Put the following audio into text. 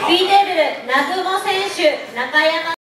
Bテーブル南雲選手、中山